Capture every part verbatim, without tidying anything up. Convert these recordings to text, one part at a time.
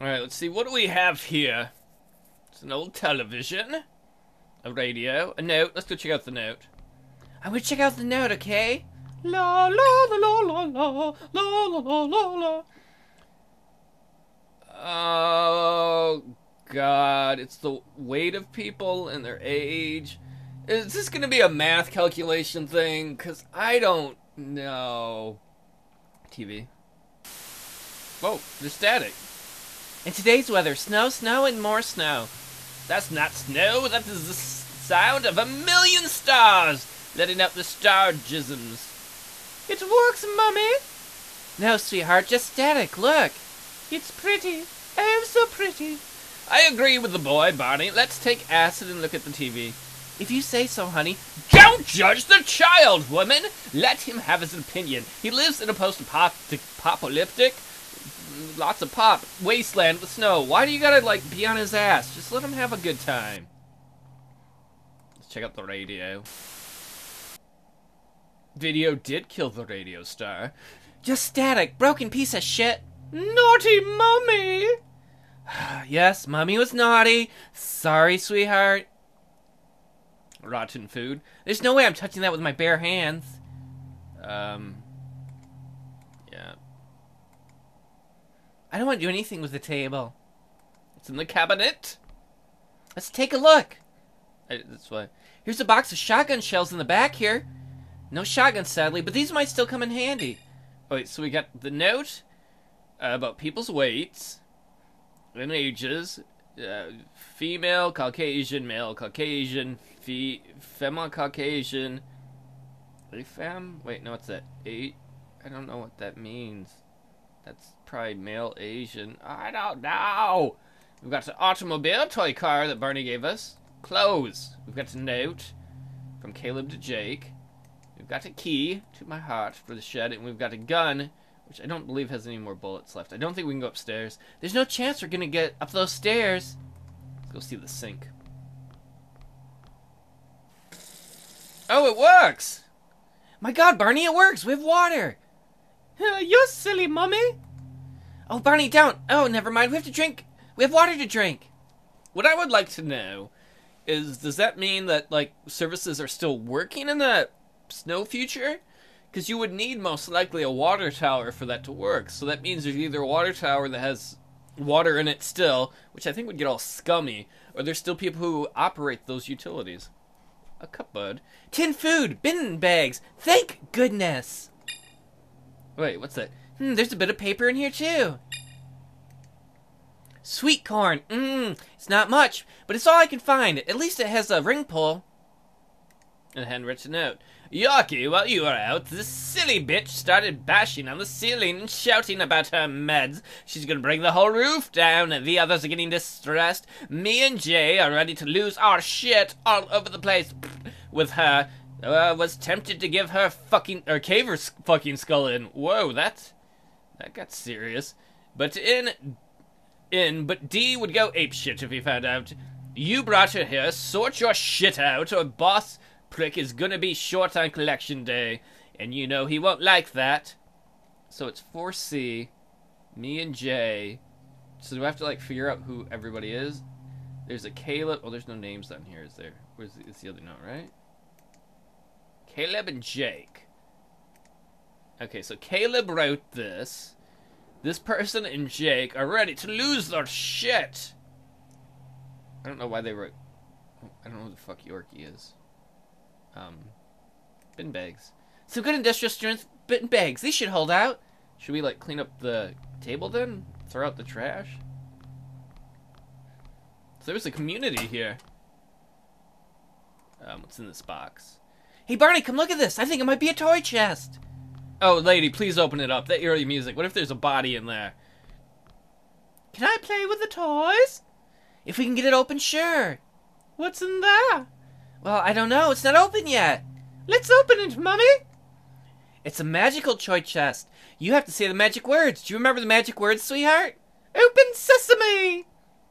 Alright, let's see. What do we have here? It's an old television. A radio. A note. Let's go check out the note. I would check out the note, okay? La la la la la la la la la la. Oh God! It's the weight of people and their age. Is this gonna be a math calculation thing? Cause I don't know. T V. Whoa! There's static. In today's weather, snow, snow, and more snow. That's not snow. That is the sound of a million stars letting out the star jisms. It works, Mummy. No, sweetheart, just static. Look. It's pretty. Oh, so pretty. I agree with the boy, Barney. Let's take acid and look at the T V. If you say so, honey. Don't judge the child, woman. Let him have his opinion. He lives in a post-apocalyptic, lots of pop, wasteland with snow. Why do you gotta, like, be on his ass? Just let him have a good time. Let's check out the radio. Video did kill the radio star. Just static, broken piece of shit. Naughty Mummy! Yes, Mummy was naughty. Sorry, sweetheart. Rotten food. There's no way I'm touching that with my bare hands. Um. Yeah. I don't want to do anything with the table. It's in the cabinet. Let's take a look. I, that's why. Here's a box of shotgun shells in the back here. No shotguns, sadly, but these might still come in handy. Oh, wait, so we got the note uh, about people's weights and ages. Uh, female, Caucasian, male, Caucasian, fe female, Caucasian. A femme? Wait, no, what's that? Eight? I don't know what that means. That's probably male, Asian. I don't know. We've got the automobile toy car that Barney gave us. Clothes. We've got a note from Caleb to Jake. We've got a key to my heart for the shed, and we've got a gun, which I don't believe has any more bullets left. I don't think we can go upstairs. There's no chance we're gonna get up those stairs. Let's go see the sink. Oh, it works! My God, Barney, it works! We have water! Uh, you silly mummy! Oh, Barney, don't! Oh, never mind. We have to drink. We have water to drink. What I would like to know is, does that mean that, like, services are still working in the snow future? Because you would need most likely a water tower for that to work. So that means there's either a water tower that has water in it still, which I think would get all scummy, or there's still people who operate those utilities. A cupboard. Tin food! Bin bags! Thank goodness! Wait, what's that? Hmm, there's a bit of paper in here too. Sweet corn. Mmm, it's not much, but it's all I can find. At least it has a ring pull. And a handwritten note. Yorkie, while you were out, this silly bitch started bashing on the ceiling and shouting about her meds. She's gonna bring the whole roof down, the others are getting distressed. Me and Jay are ready to lose our shit all over the place with her. Uh, was tempted to give her fucking, or cave her fucking skull in. Whoa, that, that got serious. But in, in, but D would go apeshit if he found out. You brought her here, sort your shit out, or boss prick is gonna be short on collection day, and you know he won't like that. So it's four C, me and Jay. So do I have to, like, figure out who everybody is? There's a Caleb. Oh, there's no names down here, is there? Where's the, it's the other note, right? Caleb and Jake. Okay, so Caleb wrote this. This person and Jake are ready to lose their shit. I don't know why they wrote. I don't know who the fuck Yorkie is. Um, bin bags. Some good industrial strength bin bags. These should hold out. Should we, like, clean up the table then? Throw out the trash? So there's a community here. Um, what's in this box? Hey, Barney, come look at this. I think it might be a toy chest. Oh, lady, please open it up. That eerie music. What if there's a body in there? Can I play with the toys? If we can get it open, sure. What's in there? Well, I don't know. It's not open yet. Let's open it, Mummy. It's a magical toy chest. You have to say the magic words. Do you remember the magic words, sweetheart? Open sesame.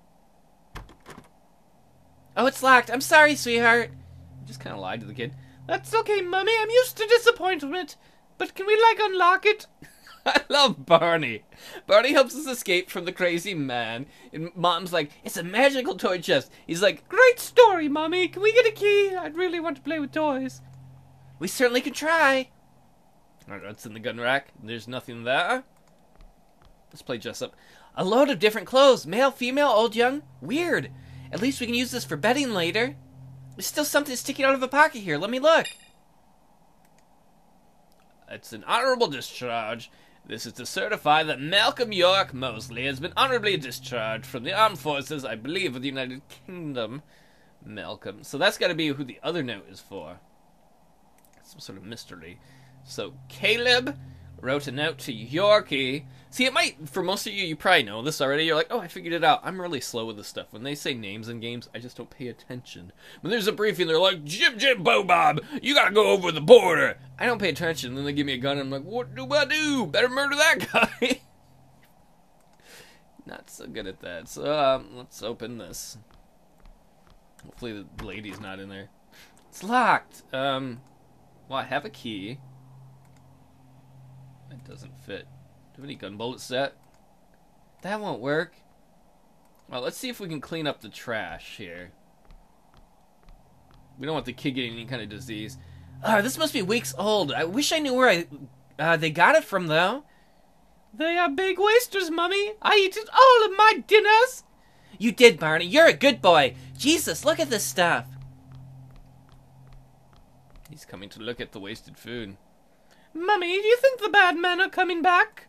Oh, it's locked. I'm sorry, sweetheart. I just kind of lied to the kid. That's okay, Mummy. I'm used to disappointment. But can we, like, unlock it? I love Barney. Barney helps us escape from the crazy man. And Mom's like, it's a magical toy chest. He's like, great story, Mommy. Can we get a key? I'd really want to play with toys. We certainly can try. Alright, what's in the gun rack? There's nothing there. Let's play dress up. A load of different clothes. Male, female, old, young. Weird. At least we can use this for bedding later. There's still something sticking out of a pocket here. Let me look. It's an honorable discharge. This is to certify that Malcolm York Mosley has been honorably discharged from the armed forces, I believe, of the United Kingdom. Malcolm. So that's got to be who the other note is for. Some sort of mystery. So Caleb wrote a note to Yorkie. See, it might, for most of you, you probably know this already. You're like, oh, I figured it out. I'm really slow with this stuff. When they say names in games, I just don't pay attention. When there's a briefing, they're like, Jim Jim Bo Bob, you gotta go over the border. I don't pay attention. Then they give me a gun, and I'm like, what do I do? Better murder that guy. Not so good at that. So, um, let's open this. Hopefully the lady's not in there. It's locked. Um, well, I have a key. It doesn't fit. Do we have any gun bullet set? That won't work. Well, let's see if we can clean up the trash here. We don't want the kid getting any kind of disease. Ah, this must be weeks old. I wish I knew where I uh, they got it from, though. They are big wasters, Mummy. I eat all of my dinners. You did, Barney. You're a good boy. Jesus, look at this stuff. He's coming to look at the wasted food. Mummy, do you think the bad men are coming back?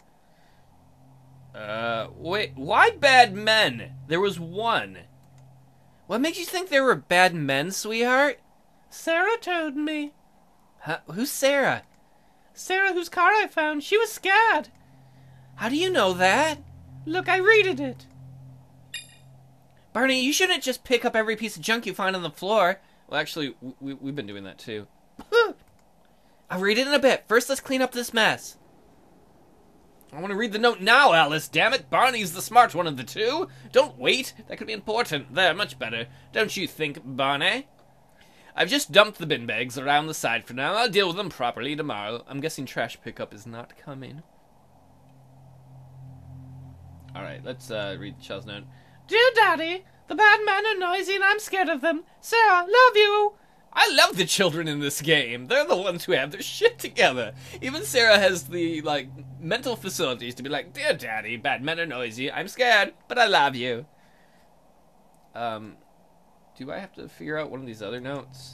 Uh, wait, why bad men? There was one. What makes you think there were bad men, sweetheart? Sarah told me. Huh? Who's Sarah? Sarah, whose car I found. She was scared. How do you know that? Look, I raided it. Barney, you shouldn't just pick up every piece of junk you find on the floor. Well, actually, we, we've been doing that too. I'll read it in a bit. First, let's clean up this mess. I want to read the note now, Alice. Damn it, Barney's the smart one of the two. Don't wait. That could be important. There, much better. Don't you think, Barney? I've just dumped the bin bags around the side for now. I'll deal with them properly tomorrow. I'm guessing trash pickup is not coming. Alright, let's uh, read the child's note. Dear Daddy, the bad men are noisy and I'm scared of them. Sarah, love you. I love the children in this game. They're the ones who have their shit together. Even Sarah has the, like, mental facilities to be like, Dear Daddy, bad men are noisy. I'm scared, but I love you. Um, do I have to figure out one of these other notes?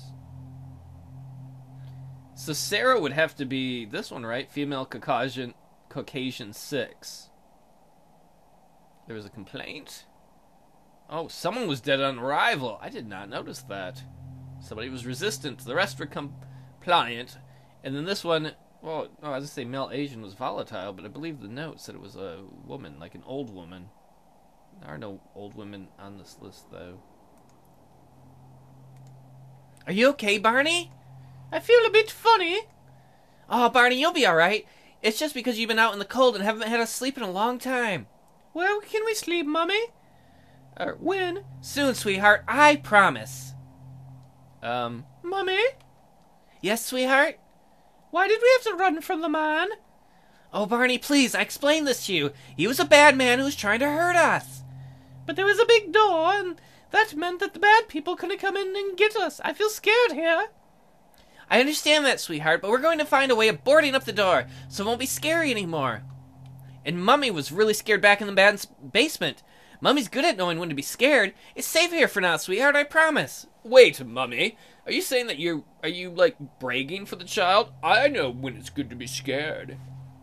So Sarah would have to be this one, right? Female Caucasian, Caucasian six. There was a complaint. Oh, someone was dead on arrival. I did not notice that. Somebody was resistant. The rest were compliant. And then this one, well, oh, I was going to say male Asian was volatile, but I believe the note said it was a woman, like an old woman. There are no old women on this list, though. Are you okay, Barney? I feel a bit funny. Oh, Barney, you'll be alright. It's just because you've been out in the cold and haven't had us sleep in a long time. Where can we sleep, Mummy? Uh, when? Soon, sweetheart. I promise. Um, Mummy? Yes, sweetheart? Why did we have to run from the man? Oh, Barney, please, I explained this to you. He was a bad man who was trying to hurt us. But there was a big door, and that meant that the bad people couldn't come in and get us. I feel scared here. I understand that, sweetheart, but we're going to find a way of boarding up the door, so it won't be scary anymore. And Mummy was really scared back in the bad basement. Mummy's good at knowing when to be scared. It's safe here for now, sweetheart, I promise. Wait, Mummy. Are you saying that you're... Are you, like, bragging for the child? I know when it's good to be scared.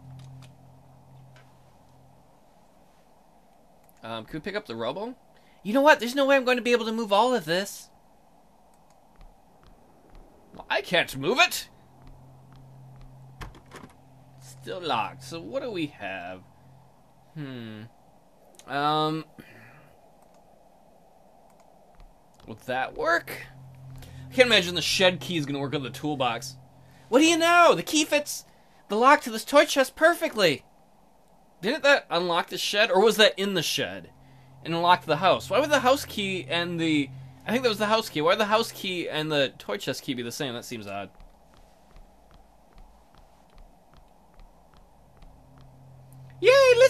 Um, can we pick up the rubble? You know what? There's no way I'm going to be able to move all of this. Well, I can't move it. It's still locked. So what do we have? Hmm... Um, will that work? I can't imagine the shed key is going to work on the toolbox. What do you know? The key fits the lock to this toy chest perfectly. Didn't that unlock the shed, or was that in the shed and unlocked the house? Why would the house key and the... I think that was the house key. Why would the house key and the toy chest key be the same? That seems odd.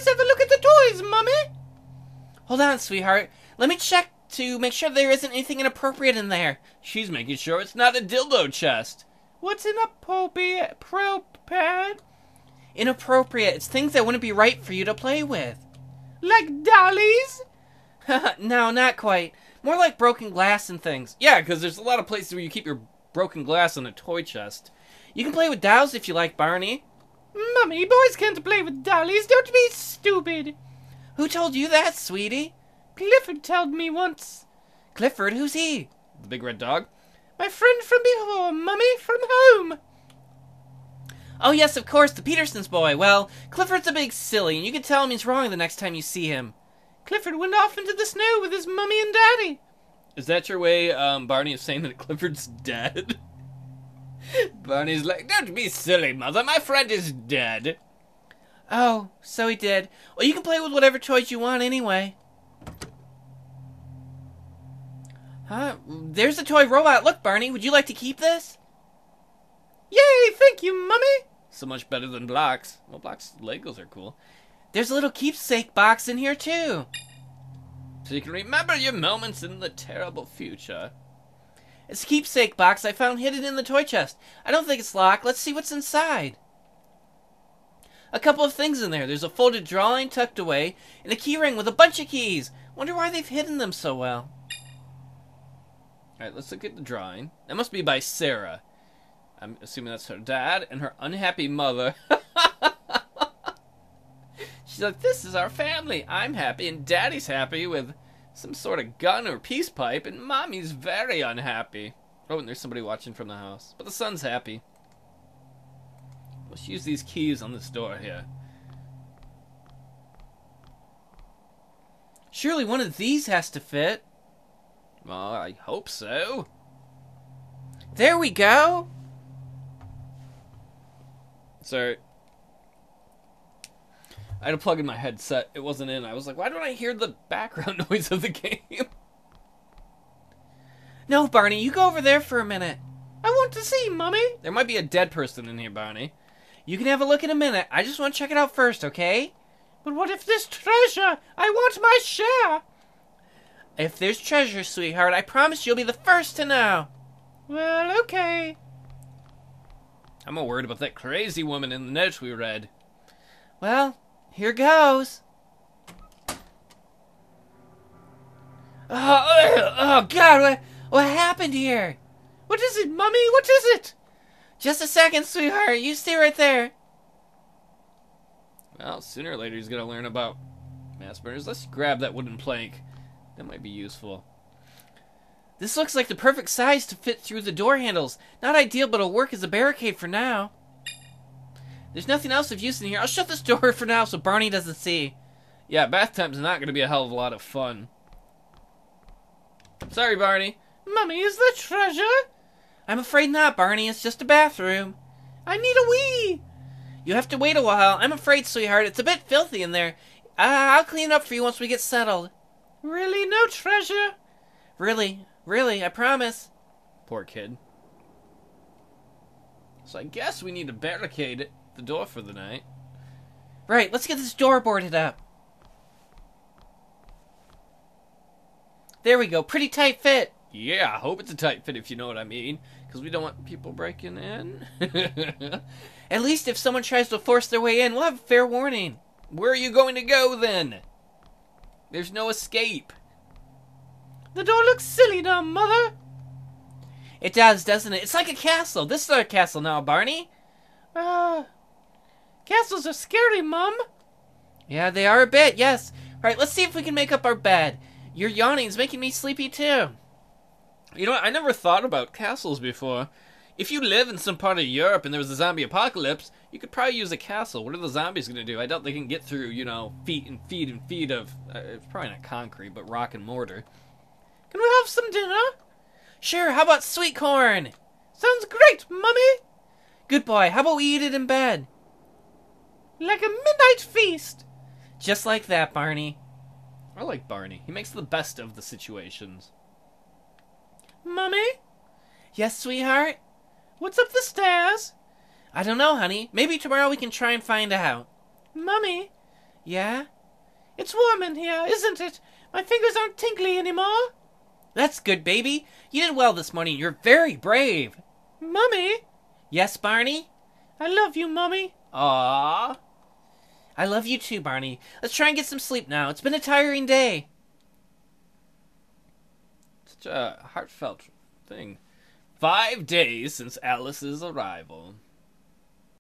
Let's have a look at the toys, Mummy. Hold on, sweetheart. Let me check to make sure there isn't anything inappropriate in there. She's making sure it's not a dildo chest. What's inappropriate? Appropriate? Inappropriate. It's things that wouldn't be right for you to play with. Like dollies? No, not quite. More like broken glass and things. Yeah, because there's a lot of places where you keep your broken glass in a toy chest. You can play with dolls if you like, Barney. Mummy, boys can't play with dollies. Don't be stupid. Who told you that, sweetie? Clifford told me once. Clifford? Who's he? The big red dog? My friend from before, Mummy, from home. Oh, yes, of course, the Peterson's boy. Well, Clifford's a big silly, and you can tell him he's wrong the next time you see him. Clifford went off into the snow with his mummy and daddy. Is that your way, um, Barney, of saying that Clifford's dead? Barney's like, don't be silly, mother. My friend is dead. Oh, so he did. Well, you can play with whatever toys you want anyway. Huh? There's a toy robot. Look, Barney, would you like to keep this? Yay, thank you, Mummy. So much better than blocks. Well, blocks, Legos are cool. There's a little keepsake box in here, too. So you can remember your moments in the terrible future. It's a keepsake box I found hidden in the toy chest. I don't think it's locked. Let's see what's inside. A couple of things in there. There's a folded drawing tucked away, and a key ring with a bunch of keys. Wonder why they've hidden them so well. Alright, let's look at the drawing. That must be by Sarah. I'm assuming that's her dad and her unhappy mother. She's like, this is our family. I'm happy, and Daddy's happy with some sort of gun or peace pipe, and Mommy's very unhappy. Oh, and there's somebody watching from the house. But the son's happy. Let's use these keys on this door here. Surely one of these has to fit. Well, I hope so. There we go. Sorry. I had to plug in my headset. It wasn't in. I was like, why don't I hear the background noise of the game? No, Barney, you go over there for a minute. I want to see, Mummy. There might be a dead person in here, Barney. You can have a look in a minute. I just want to check it out first, okay? But what if there's treasure? I want my share. If there's treasure, sweetheart, I promise you'll be the first to know. Well, okay. I'm more worried about that crazy woman in the notes we read. Well, here goes. Oh, oh God, what, what happened here? What is it, Mummy? What is it? Just a second, sweetheart. You stay right there. Well, sooner or later he's going to learn about mass murders. Let's grab that wooden plank. That might be useful. This looks like the perfect size to fit through the door handles. Not ideal, but it'll work as a barricade for now. There's nothing else of use in here. I'll shut this door for now so Barney doesn't see. Yeah, bath time's not going to be a hell of a lot of fun. Sorry, Barney. Mummy, is there treasure? I'm afraid not, Barney. It's just a bathroom. I need a wee. You have to wait a while. I'm afraid, sweetheart. It's a bit filthy in there. Uh, I'll clean it up for you once we get settled. Really? No treasure? Really. Really, I promise. Poor kid. So I guess we need to barricade the door for the night. Right, let's get this door boarded up. There we go. Pretty tight fit. Yeah, I hope it's a tight fit if you know what I mean. Because we don't want people breaking in. At least if someone tries to force their way in, we'll have a fair warning. Where are you going to go then? There's no escape. The door looks silly now, Mother. It does, doesn't it? It's like a castle. This is our castle now, Barney. Uh, castles are scary, Mum. Yeah, they are a bit, yes. All right, let's see if we can make up our bed. Your yawning's making me sleepy, too. You know what? I never thought about castles before. If you live in some part of Europe and there was a zombie apocalypse, you could probably use a castle. What are the zombies going to do? I doubt they can get through, you know, feet and feet and feet of... Uh, it's probably not concrete, but rock and mortar. Can we have some dinner? Sure, how about sweet corn? Sounds great, Mummy. Good boy, how about we eat it in bed? Like a midnight feast. Just like that, Barney. I like Barney. He makes the best of the situations. Mummy? Yes, sweetheart? What's up the stairs? I don't know, honey. Maybe tomorrow we can try and find out. Mummy, Yeah? It's warm in here, isn't it? My fingers aren't tingly anymore. That's good, baby. You did well this morning. You're very brave. Mummy? Yes, Barney? I love you, Mummy. Aww. I love you too, Barney. Let's try and get some sleep now. It's been a tiring day. Such a heartfelt thing. Five days since Alice's arrival.